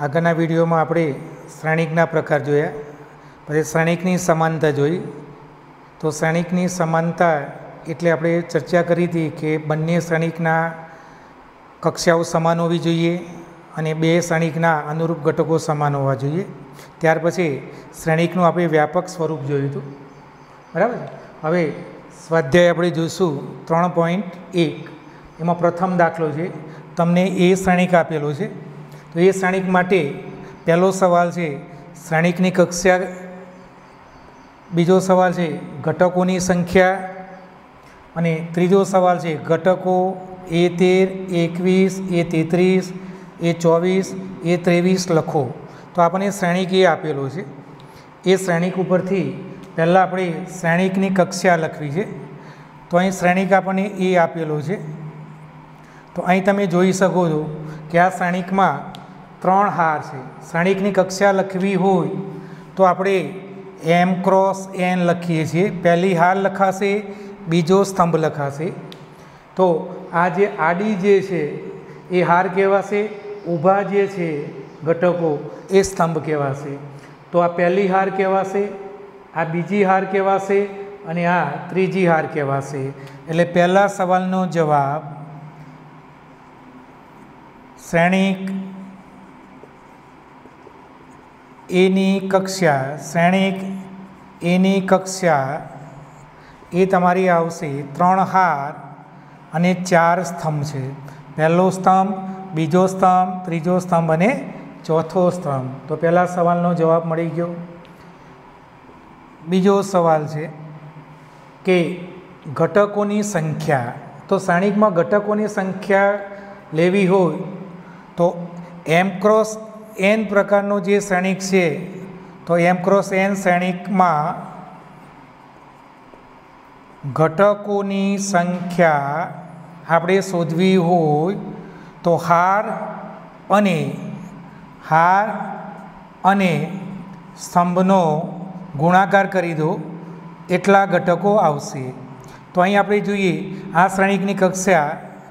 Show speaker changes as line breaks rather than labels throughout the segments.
આગળના વિડીયોમાં આપણે શ્રેણિકના પ્રકાર જોયા, પછી શ્રેણિકની સમાનતા જોઈ. તો શ્રેણિકની સમાનતા એટલે આપણે ચર્ચા કરી હતી કે બંને શ્રેણિકના કક્ષાઓ સમાન હોવી જોઈએ અને બે શ્રેણિકના અનુરૂપ ઘટકો સમાન હોવા જોઈએ. ત્યાર પછી શ્રેણિકનું આપણે વ્યાપક સ્વરૂપ જોયું હતું, બરાબર. હવે સ્વાધ્યાય આપણે જોઈશું 3.1. એમાં પ્રથમ દાખલો છે, તમને એ શ્રેણિક આપેલો છે. તો એ શ્રેણિક માટે પહેલો સવાલ છે શ્રેણિકની કક્ષા, બીજો સવાલ છે ઘટકોની સંખ્યા, અને ત્રીજો સવાલ છે ઘટકો A13, A21, A33, A24, A23 લખો. તો આપણને શ્રેણિક એ આપેલો છે. એ શ્રેણિક ઉપરથી પહેલાં આપણે શ્રેણિકની કક્ષા લખવી છે. તો અહીં શ્રેણિક આપણને એ આપેલો છે. તો અહીં તમે જોઈ શકો છો કે આ શ્રેણિકમાં 3 હાર છે. શ્રેણિકની કક્ષા લખવી હોય તો આપણે M ક્રોસ N લખીએ છીએ. પહેલી હાર લખાશે, બીજો સ્તંભ લખાશે. તો આ જે આડી જે છે એ હાર કહેવાશે, ઊભા જે છે ઘટકો એ સ્તંભ કહેવાશે. તો આ પહેલી હાર કહેવાશે, આ બીજી હાર કહેવાશે અને આ ત્રીજી હાર કહેવાશે. એટલે પહેલા સવાલનો જવાબ શ્રેણિક એની કક્ષા, શ્રેણિક એની કક્ષા એ તમારી આવશે 3 હાર અને 4 સ્તંભ છે. પહેલો સ્તંભ, બીજો સ્તંભ, ત્રીજો સ્તંભ અને ચોથો સ્તંભ. તો પહેલા સવાલનો જવાબ મળી ગયો. બીજો સવાલ છે કે ઘટકોની સંખ્યા. તો શ્રેણિકમાં ઘટકોની સંખ્યા લેવી હોય તો M ક્રોસ N પ્રકારનો જે શ્રેણિક છે, તો M ક્રોસ N શ્રેણિકમાં ઘટકોની સંખ્યા આપણે શોધવી હોય તો હાર અને સ્તંભનો ગુણાકાર કરી દો એટલા ઘટકો આવશે. તો અહીં આપણે જોઈએ આ શ્રેણિકની કક્ષા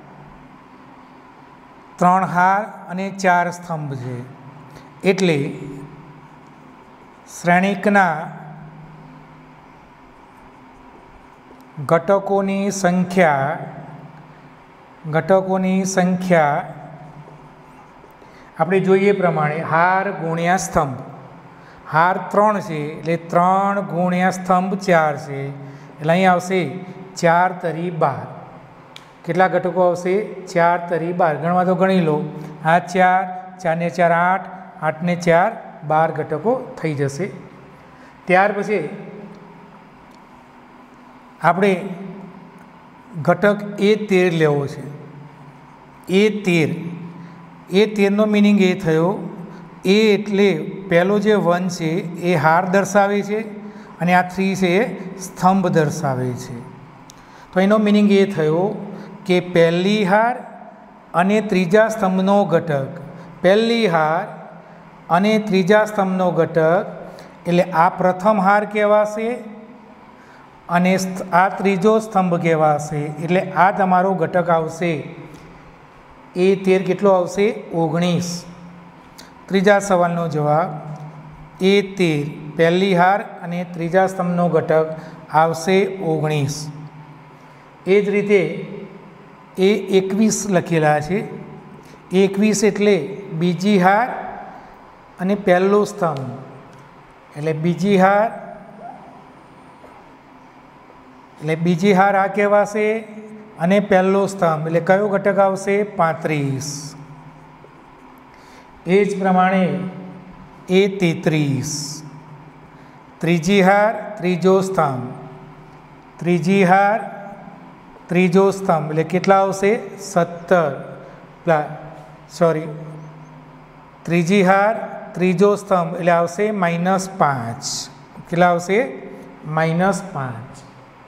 3 હાર અને 4 સ્તંભ છે. એટલે શ્રેણિકના ઘટકોની સંખ્યા આપણે જોઈએ પ્રમાણે હાર ગુણ્યા સ્તંભ. હાર 3 છે એટલે 3 ગુણ્યા સ્તંભ 4 છે. એટલે અહીં આવશે 4 તરી 12. કેટલા ઘટકો આવશે? 4 તરી 12. ગણવા તો ગણી લો. આ 4, 4 ને 4 8, 8 ને 4 12 ઘટકો થઈ જશે. ત્યાર પછી આપણે ઘટક A13 લેવો છે. A13 નો મિનિંગ એ થયો, એ એટલે પહેલો જે 1 છે એ હાર દર્શાવે છે અને આ 3 છે એ સ્તંભ દર્શાવે છે. તો એનો મિનિંગ એ થયો કે પહેલી હાર અને ત્રીજા સ્તંભનો ઘટક, પહેલી હાર અને ત્રીજા સ્તંભનો ઘટક એટલે આ પ્રથમ હાર કહેવાશે અને આ ત્રીજો સ્તંભ કહેવાશે. એટલે આ તમારો ઘટક આવશે A13. કેટલો આવશે? 19. ત્રીજા સવાલનો જવાબ A13 પહેલી હાર અને ત્રીજા સ્તંભનો ઘટક આવશે 19. એ જ રીતે A21 લખેલા છે. A21 એટલે બીજી હાર અને પહેલો સ્તંભ, એટલે બીજી હાર આ કહેવાશે અને પહેલો સ્તંભ એટલે કયો ઘટક આવશે? 35. એ જ પ્રમાણે A33 ત્રીજી હાર ત્રીજો સ્તંભ, ત્રીજી હાર ત્રીજો સ્તંભ એટલે કેટલા આવશે? 17. ત્રીજી હાર ત્રીજો સ્તંભ એટલે આવશે -5. કેટલા આવશે? -5.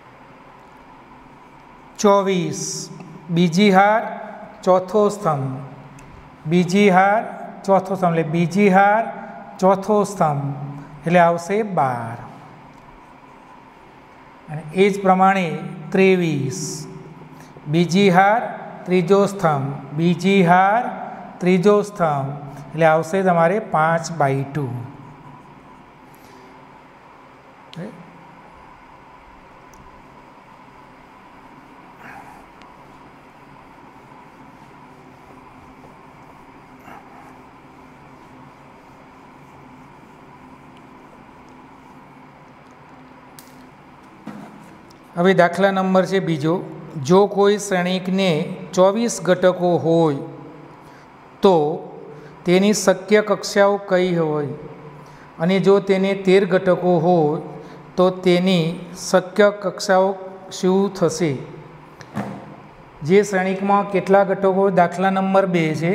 24 બીજી હાર ચોથો સ્તંભ, બીજી હાર ચોથો સ્તંભ એટલે બીજી હાર ચોથો સ્તંભ એટલે આવશે 12. અને એ જ પ્રમાણે 23 બીજી હાર ત્રીજો સ્તંભ, બીજી હાર ત્રીજો સ્તંભ એટલે આવશે તમારે 5/2। હવે દાખલા નંબર છે બીજો, જો કોઈ શ્રેણિકને 24 ઘટકો હોય તો તેની શક્ય કક્ષાઓ કઈ હોય, અને જો તેને 13 ઘટકો હોય તો તેની શક્ય કક્ષાઓ શું થશે। જે શ્રેણિકમાં કેટલા ઘટકો, દાખલા નંબર 2 છે,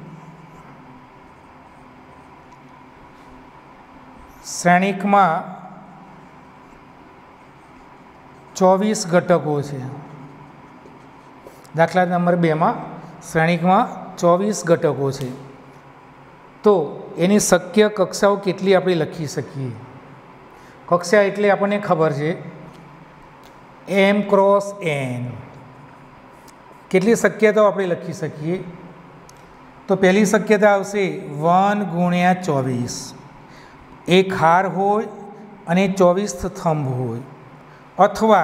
શ્રેણિકમાં 24 ઘટકો છે। દાખલા નંબર 2માં શ્રેણિકમાં 24 ઘટકો છે, તો એની શક્ય કક્ષાઓ કેટલી આપણે લખી શકીએ। કક્ષા એટલે આપણને ખબર છે m×n, કેટલી શક્યતાઓ આપણે લખી શકીએ। તો પહેલી શક્યતા આવશે 1×24, એક હાર હોય અને 24 સ્તંભ હોય, અથવા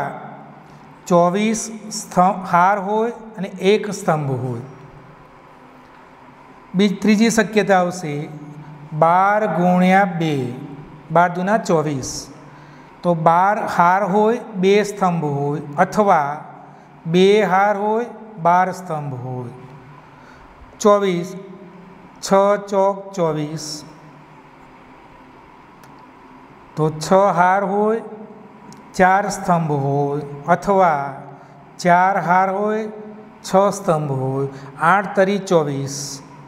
24 હાર હોય અને એક સ્તંભ હોય। ત્રીજી શક્યતા આવશે 12×2, 12 × 24, તો 12 હાર હોય 2 સ્તંભ હોય, અથવા 2 હાર હોય 12 સ્તંભ હોય। 24, 6 ચોક 24, તો 6 હાર હોય 4 સ્તંભ હોય, અથવા 4 હાર હોય 6 સ્તંભ હોય। 8 તરી 24,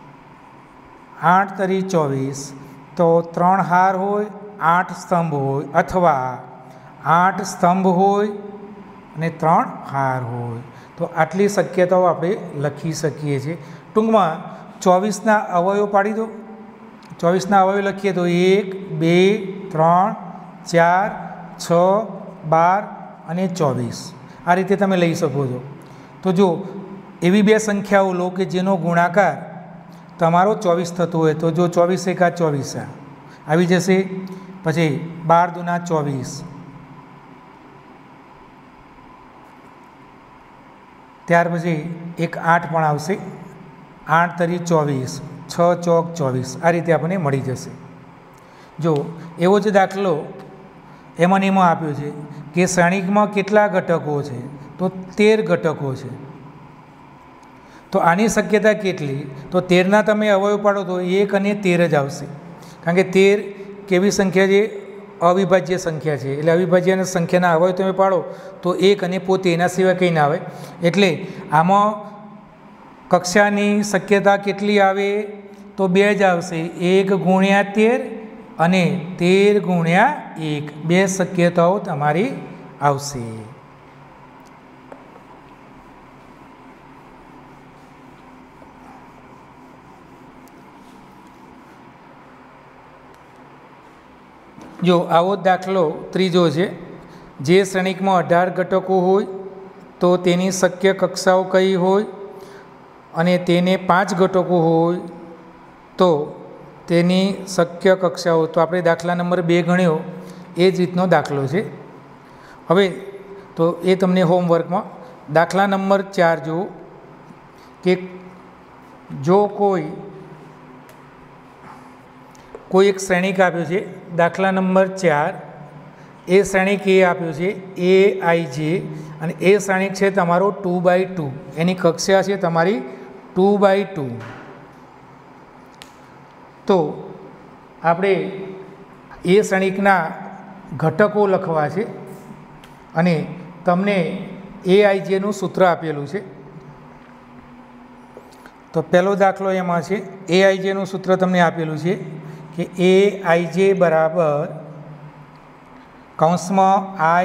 8 તરી 24, તો 3 હાર હોય 8 સ્તંભ હોય, અથવા 8 સ્તંભ હોય અને 3 હાર હોય। તો આટલી શક્યતાઓ આપણે લખી શકીએ છીએ। ટૂંકમાં 24ના અવયવો પાડી દો। 24ના અવયવો લખીએ તો 1, 2, 3, 4, 6, 12 અને 24, આ રીતે તમે લઈ શકો છો। તો જો એવી બે સંખ્યાઓ લો કે જેનો ગુણાકાર તમારો 24 થતો હોય, તો જો 24 એકા 24 આવી જશે, પછી 12 દુના 24, ત્યાર પછી એક 8 પણ આવશે, 8 તરી 24, 6 ચોક 24, આ રીતે આપણને મળી જશે। જો એવો જ દાખલો એમાં આપ્યો છે કે શ્રેણિકમાં કેટલા ઘટકો છે, તો 13 ઘટકો છે। તો આની શક્યતા કેટલી, તો 13ના તમે અવયવ પાડો તો 1 અને 13 જ આવશે, કારણ કે 13 કેવી સંખ્યા છે, અવિભાજ્ય સંખ્યા છે, એટલે અવિભાજ્ય સંખ્યાના અવયવ તમે પાડો તો 1 અને પોતે, એના સિવાય કંઈ ના આવે। એટલે આમાં કક્ષાની શક્યતા કેટલી આવે, તો 2 જ આવશે, 1×13 અને 13×1, 2 શક્યતાઓ તમારી આવશે। જો આવો દાખલો ત્રીજો છે, જે શ્રેણિકમાં 18 ઘટકો હોય તો તેની શક્ય કક્ષાઓ કઈ હોય, અને તેને 5 ઘટકો હોય તો તેની શક્ય કક્ષાઓ, તો આપણે દાખલા નંબર 2 ગણ્યો એ જ રીતનો દાખલો છે। હવે તો એ તમને હોમવર્કમાં દાખલા નંબર 4 જુઓ કે જો કોઈ એક શ્રેણિક આપ્યો છે, દાખલા નંબર 4, એ શ્રેણિક એ આપ્યો છે AIJ, અને એ શ્રેણિક છે તમારો 2/2, એની કક્ષા છે તમારી 2/2। તો આપણે એ શ્રેણિકના ઘટકો લખવા છે, અને તમને AIJનું સૂત્ર આપેલું છે। તો પહેલો દાખલો એમાં છે, AIJનું સૂત્ર તમને આપેલું છે કે AIJ બરાબર કૌંસમાં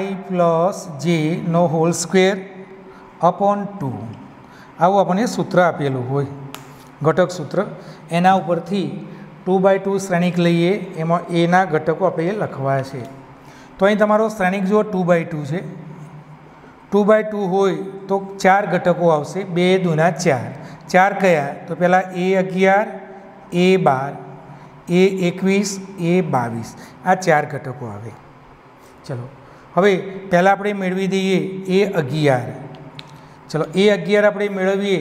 i+j/2 આવું આપણને સૂત્ર આપેલું હોય, ઘટક સૂત્ર, એના ઉપરથી 2/2 શ્રેણિક લઈએ, એમાં એના ઘટકો આપણે લખવા છે। તો અહીં તમારો શ્રેણિક જો 2/2 છે, 2/2 હોય તો 4 ઘટકો આવશે, 2 દુના 4, 4 કયા, તો પહેલાં A11, એ 12 એ 21 એ 22 આ 4 ઘટકો આવે। ચલો હવે પહેલાં આપણે મેળવી દઈએ એ 11। ચલો એ 11 આપણે મેળવીએ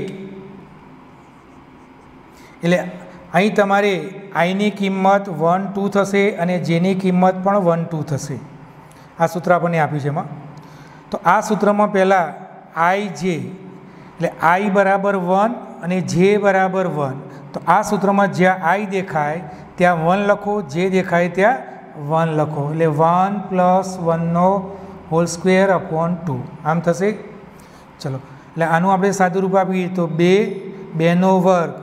એટલે અહીં તમારે આઈની કિંમત 1 2 થશે અને જેની કિંમત પણ 1 2 થશે। આ સૂત્ર આપણને આપ્યું છે એમાં। તો આ સૂત્રમાં પહેલાં આઈ જે એટલે આઈ બરાબર 1 અને જે બરાબર 1। તો આ સૂત્રમાં જ્યાં આઈ દેખાય ત્યાં 1 લખો, જે દેખાય ત્યાં 1 લખો, એટલે 1 + 1 હોલ સ્ક્વેર અપોન 2 આમ થશે। ચલો એટલે આનું આપણે સાદું રૂપ આપીએ તો 2 2નો વર્ગ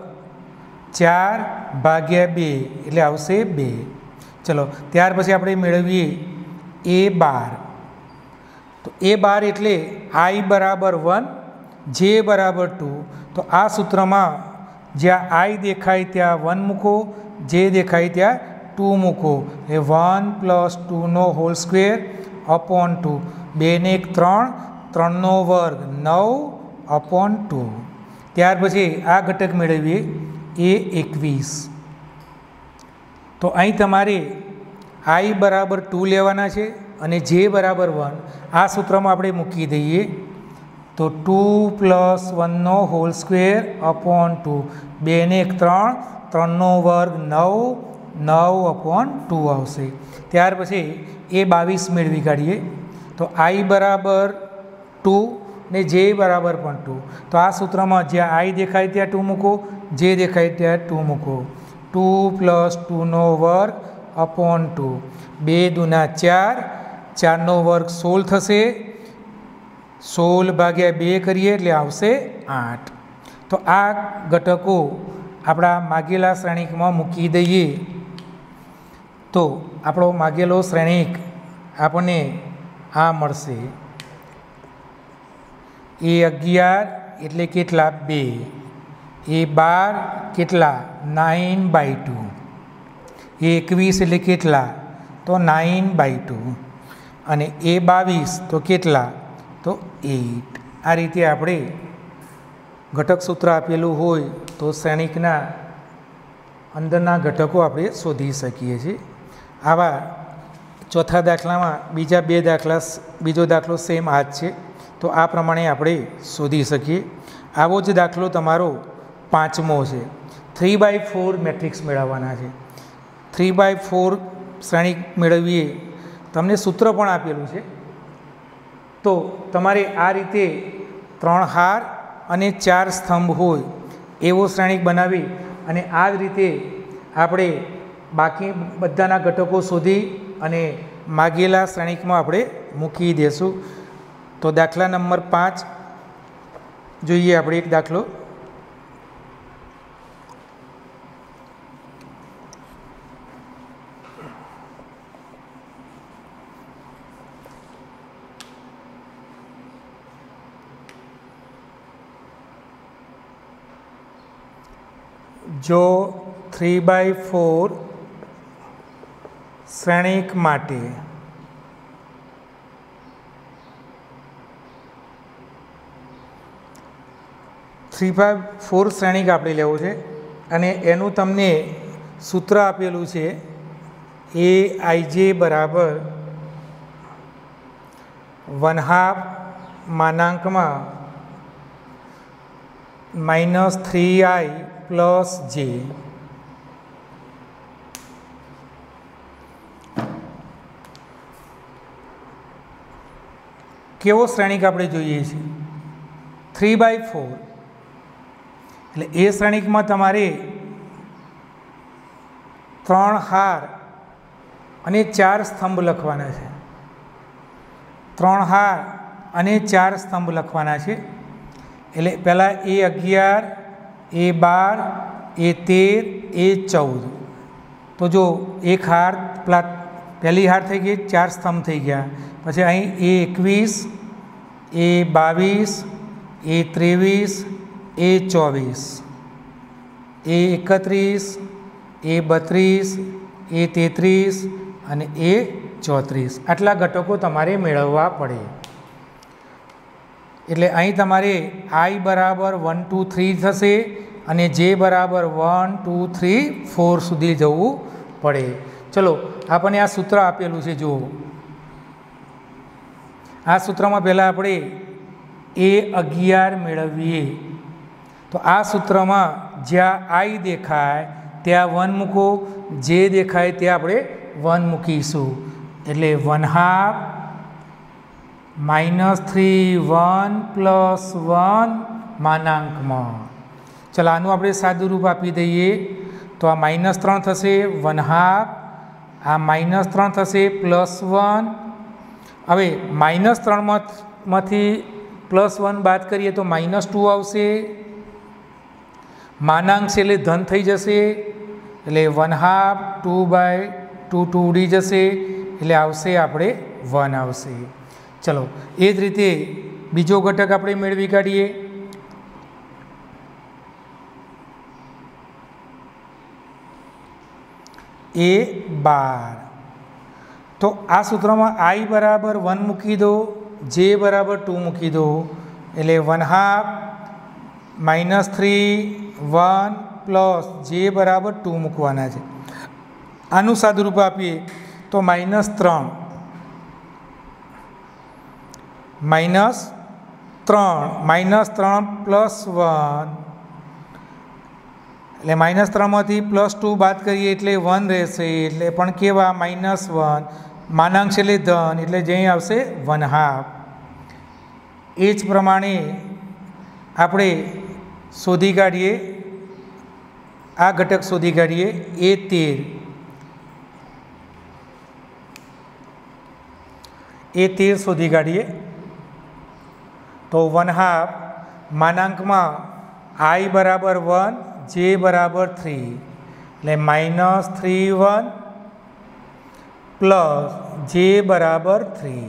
4 ભાગ્યા 2 એટલે આવશે 2। ચલો ત્યાર પછી આપણે મેળવીએ એ 12। તો એ 12 એટલે આઈ બરાબર 1 જે બરાબર 2। તો આ સૂત્રમાં જ્યાં આઈ દેખાય ત્યાં 1 મૂકો, જે દેખાય ત્યાં 2 મૂકો, એ 1 + 2નો હોલ સ્ક્વેર અપોન 2 2 ને 1 3 3નો વર્ગ 9 અપોન 2। ત્યાર પછી આ ઘટક મેળવીએ એ 21। તો અહીં તમારે આઈ બરાબર 2 લેવાના છે અને જે બરાબર 1 આ સૂત્રમાં આપણે મૂકી દઈએ તો 2 + 1નો હોલ સ્ક્વેર અપોન 2 2 ને 1 3 3નો વર્ગ 9 9 અપોન 2 આવશે। ત્યાર પછી એ 22 મેળવી કાઢીએ તો આઈ બરાબર 2 ને જે બરાબર પણ 2। તો આ સૂત્રમાં જ્યાં આઈ દેખાય ત્યાં 2 મૂકો, જે દેખાય ત્યાં 2 મૂકો, 2 + 2નો વર્ગ અપોન 2 2 દુના 4 4નો વર્ગ 16 થશે, 16 ભાગ્યા 2 કરીએ એટલે આવશે 8। તો આ ઘટકો આપણા માગેલા શ્રેણિકમાં મૂકી દઈએ તો આપણો માગેલો શ્રેણિક આપણને આ મળશે એ 11 એટલે કેટલા 2, એ 12 કેટલા 9/2, એ 21 એટલે કેટલા તો 9/2 અને એ 22 તો કેટલા તો 8। આ રીતે આપણે ઘટક સૂત્ર આપેલું હોય તો શ્રેણિકના અંદરના ઘટકો આપણે શોધી શકીએ છીએ। આવા ચોથા દાખલામાં બીજો દાખલો સેમ આ જ છે, તો આ પ્રમાણે આપણે શોધી શકીએ। આવો જ દાખલો તમારો 5મો છે। 3/4 મેટ્રિક્સ મેળવવાના છે। 3/4 શ્રેણિક મેળવીએ તમને સૂત્ર પણ આપેલું છે। તો તમારે આ રીતે 3 હાર અને 4 સ્તંભ હોય એવો શ્રેણિક બનાવી અને આ જ રીતે આપણે બાકી બધાના ઘટકો શોધી અને માગેલા શ્રેણિકમાં આપણે મૂકી દઈશું। તો દાખલા નંબર 5 જોઈએ આપણે એક દાખલો। જો 3/4 શ્રેણિક માટે શ્રેણિક આપણે લેવું છે અને એનું તમને સૂત્ર આપેલું છે એ આઈજે બરાબર 1/2 -3i + j। કેવો શ્રેણિક આપણે જોઈએ છીએ 3/4 એટલે એ શ્રેણિકમાં તમારે 3 હાર અને 4 સ્તંભ લખવાના છે। 3 હાર અને 4 સ્તંભ લખવાના છે। એટલે પહેલાં એ 11 એ 12 એ 13 એ 14। તો જો એક હાર પહેલી હાર થઈ ગઈ, 4 સ્તંભ થઈ ગયા, પછી અહીં એ 21 એ 22 એ 23 એ 24 એ 31 એ 32 એ 33 અને એ 34 આટલા ઘટકો તમારે મેળવવા પડે। એટલે અહીં તમારે આઈ બરાબર 1 2 3 થશે અને જે બરાબર 1 2 3 4 સુધી જવું પડે. ચલો આપણને આ સૂત્ર આપેલું છે. જુઓ, આ સૂત્રમાં પહેલાં આપણે A11 મેળવીએ. તો આ સૂત્રમાં જ્યાં I દેખાય ત્યાં 1 મૂકો, જે દેખાય ત્યાં આપણે 1 મૂકીશું. એટલે 1/2 -3 1 + 1 માનાંકમાં. ચલો આનું આપણે સાદું રૂપ આપી દઈએ. તો આ -3 થશે 1/2, આ -3 થશે +1. હવે -3માંથી +1 બાદ કરીએ તો -2 આવશે. માનાંક છે એટલે ધન થઈ જશે, એટલે 1/2 2/2 ઉડી જશે, એટલે આવશે આપણે 1 આવશે. ચલો એ જ રીતે બીજો ઘટક આપણે મેળવી કાઢીએ. A12. તો આ સૂત્રમાં I બરાબર 1 મૂકી દો, J બરાબર 2 મૂકી દો, એટલે 1/2 -3 1 + J બરાબર 2 મૂકવાના છે. આનું સાદુરૂપ આપીએ તો -3 -3 +1, એટલે -3માંથી +2 બાદ કરીએ એટલે 1 રહેશે, એટલે પણ કેવા -1. માનાંક છે એટલે ધન, એટલે જે આવશે 1/2. એ જ પ્રમાણે આપણે શોધી કાઢીએ, આ ઘટક શોધી કાઢીએ. A13 શોધી કાઢીએ. તો 1/2 માનાંકમાં I બરાબર 1, J બરાબર 3, એટલે -3 1 + J બરાબર 3.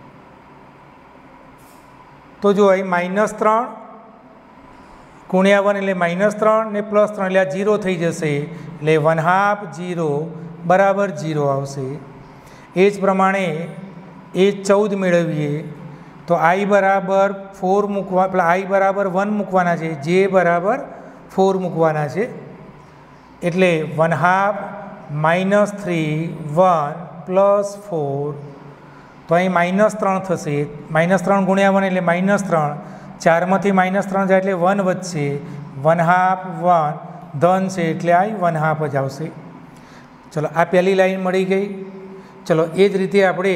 તો જો અહીં -3 ગુણ્યા 1 એટલે -3 ને +3 એટલે આ 0 થઈ જશે, એટલે 1/2 0 બરાબર 0 આવશે. એ જ પ્રમાણે A14 મેળવીએ. તો I બરાબર 4 મૂકવા, પેલા I બરાબર 1 મૂકવાના છે, J બરાબર 4 મૂકવાના છે, એટલે 1/2 -3 1 + 4. તો અહીં -3 થશે, -3 ગુણ્યા 1 એટલે -3, 4માંથી -3 જાય એટલે 1 વધશે, 1/2 1 ધન છે એટલે I 1/2 જ આવશે. ચલો આ પહેલી લાઈન મળી ગઈ. ચલો એ જ રીતે આપણે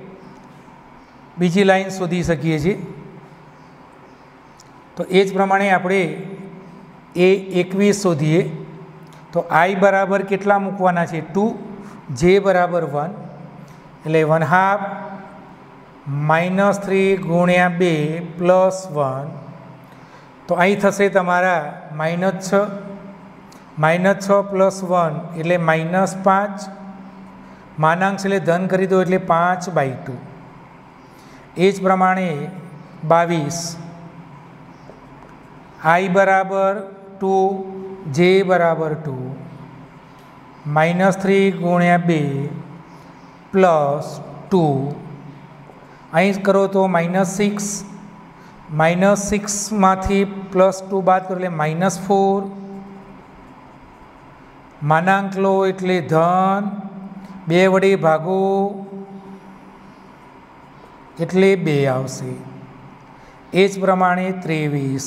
બીજી લાઈન શોધી શકીએ છીએ. તો એ જ પ્રમાણે આપણે A21 શોધીએ. તો I બરાબર કેટલા મૂકવાના છે 2, J બરાબર 1, એટલે 1/2 -3 ગુણ્યા 2 + 1. તો અહીં થશે તમારા -6, -6 + 1 એટલે -5. માનાંક છે એટલે ધન કરી દો એટલે 5/2. એ જ પ્રમાણે 22 I બરાબર 2, J બરાબર 2, -3 ગુણ્યા 2 + 2. અહીં કરો તો -6, -6માંથી +2 બાદ કરો એટલે -4. માનાંક લો એટલે ધન, 2 વડે ભાગો એટલે 2 આવશે. એ જ પ્રમાણે 23.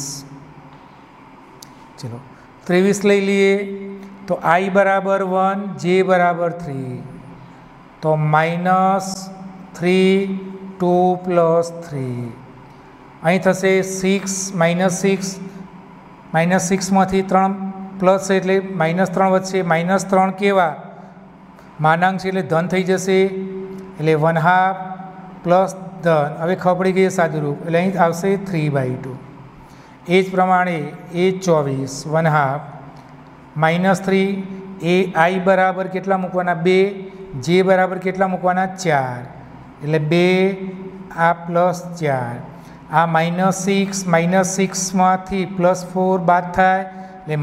ચલો 23 લઈ લઈએ. તો I બરાબર 1, J બરાબર 3, તો -3 2 + 3. અહીં થશે 6 -6માંથી 3 પ્લસ એટલે -3 વધશે, -3 કેવા માનાંક છે એટલે ધન થઈ જશે, એટલે 1/2 + ધન. હવે ખબર પડી ગઈ સાદુરૂપ, એટલે અહીં આવશે 3/2. એ જ પ્રમાણે A24 1/2 -3, I બરાબર કેટલા મૂકવાના 2, J બરાબર કેટલા મૂકવાના 4, એટલે 2 આ +4. આ -6માંથી +4 બાદ થાય એટલે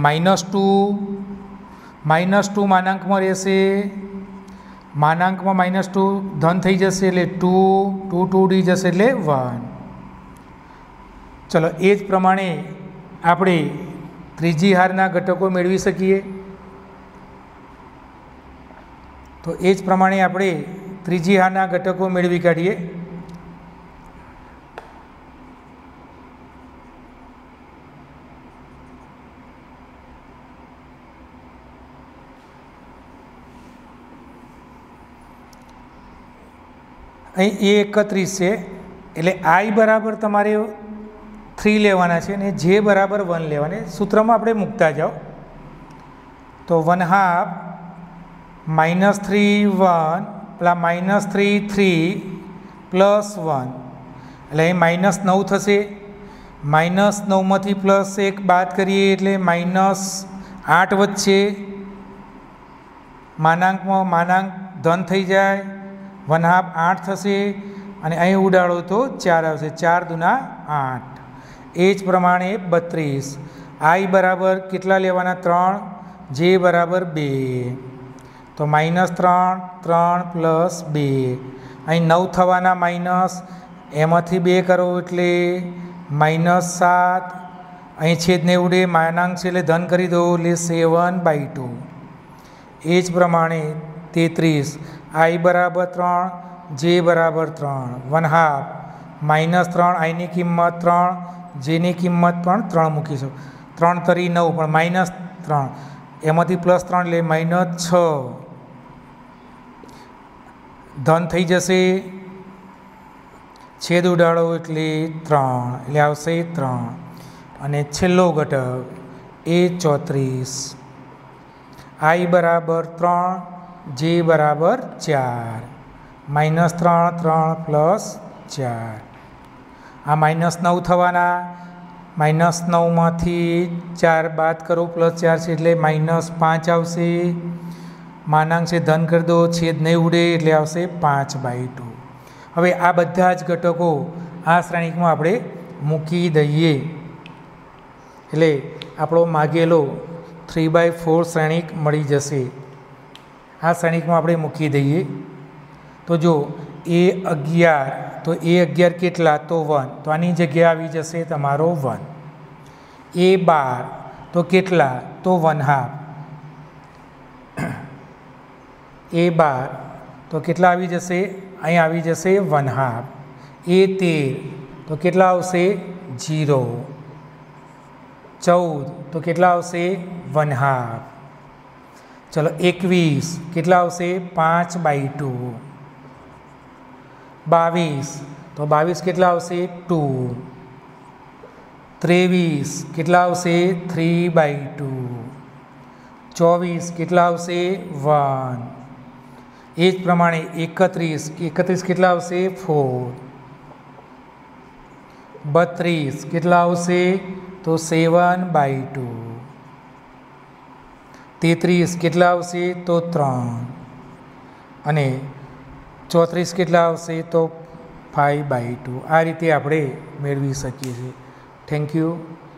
-2 માનાંકમાં રહેશે, માનાંકમાં -2 ધન થઈ જશે એટલે 2 ઉડી જશે એટલે 1. ચલો એ જ પ્રમાણે આપણે ત્રીજી હારના ઘટકો મેળવી શકીએ. તો એ જ પ્રમાણે આપણે ત્રીજી હારના ઘટકો મેળવી કાઢીએ. અહીં A31 છે એટલે I બરાબર તમારે 3 લેવાના છે અને J બરાબર 1 લેવાના. સૂત્રમાં આપણે મૂકતા જાઓ તો 1/2 -3 1 પેલા -3 3 +1 એટલે અહીં -9 થશે. -9માંથી +1 બાદ કરીએ એટલે -8 વધશે. માનાંકમાં માનાંક ધન થઈ જાય. 1/2 8 થશે અને અહીં ઉડાડો તો 4 આવશે. 4 દુના 8. એ જ પ્રમાણે 32 I બરાબર કેટલા લેવાના 3, J બરાબર 2 તો -3 3 + 2 અહીં 9 થવાના માઇનસ એમાંથી 2 કરો એટલે -7 અહીં છેદને ઉડે માનાંક છે એટલે ધન કરી દો એટલે 7/2. એ જ પ્રમાણે 33 I બરાબર 3, J બરાબર 3 1/2 -3 Iની કિંમત 3 Jની કિંમત પણ 3 મૂકીશું. 3 તરી 9 પણ -3 એમાંથી +3 એટલે -6 ધન થઈ જશે. છેદ ઉડાડો એટલે 3 એટલે આવશે 3. અને છેલ્લો ઘટક A34 I બરાબર 3, J બરાબર 4 -3 3 + 4 આ -9 થવાના. -9માંથી 4 બાદ કરો +4 છે એટલે -5 આવશે. માનાંક છે ધન કરી દો છેદ નહીં ઉડે એટલે આવશે 5/2. હવે આ બધા જ ઘટકો આ શ્રેણિકમાં આપણે મૂકી દઈએ એટલે આપણો માગેલો 3/4 શ્રેણિક મળી જશે. આ શ્રેણિકમાં આપણે મૂકી દઈએ તો જો A11 તો A11 કેટલા તો 1 તો આની જગ્યાએ આવી જશે તમારો 1. A12 તો કેટલા તો 1/2 A12 તો કેટલા આવી જશે અહીં આવી જશે 1/2. A13 તો કેટલા આવશે 0. 14 તો કેટલા આવશે 1/2. ચલો 21 કેટલા આવશે 5/2. 22 તો 22 કેટલા આવશે 2. 23 કેટલા આવશે 3/2. 24 કેટલા આવશે 1. એ જ પ્રમાણે 31 કેટલા આવશે 4. 32 કેટલા આવશે તો 7/2. 33 કેટલા આવશે તો 3 અને 34 કેટલા આવશે તો 5/2. આ રીતે આપણે મેળવી શકીએ છીએ. Thank you.